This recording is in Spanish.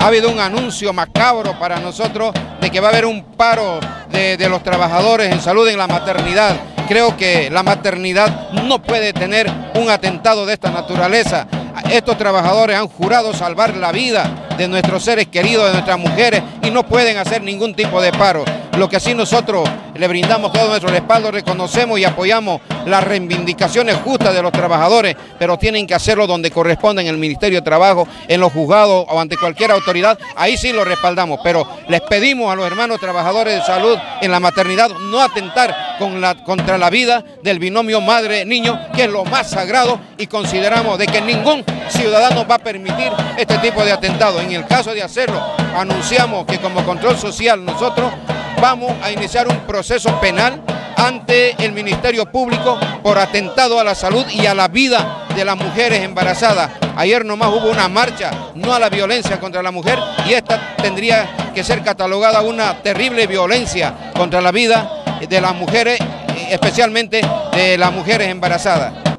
habido un anuncio macabro para nosotros de que va a haber un paro de los trabajadores en salud en la maternidad. Creo que la maternidad no puede tener un atentado de esta naturaleza. Estos trabajadores han jurado salvar la vida de nuestros seres queridos, de nuestras mujeres, y no pueden hacer ningún tipo de paro. Lo que sí nosotros le brindamos todo nuestro respaldo, reconocemos y apoyamos las reivindicaciones justas de los trabajadores, pero tienen que hacerlo donde corresponde, en el Ministerio de Trabajo, en los juzgados o ante cualquier autoridad. Ahí sí lo respaldamos, pero les pedimos a los hermanos trabajadores de salud en la maternidad no atentar contra la vida del binomio madre-niño, que es lo más sagrado, y consideramos de que ningún ciudadano va a permitir este tipo de atentado. En el caso de hacerlo, anunciamos que como control social nosotros vamos a iniciar un proceso penal ante el Ministerio Público por atentado a la salud y a la vida de las mujeres embarazadas. Ayer nomás hubo una marcha no a la violencia contra la mujer, y esta tendría que ser catalogada una terrible violencia contra la vida de las mujeres, especialmente de las mujeres embarazadas.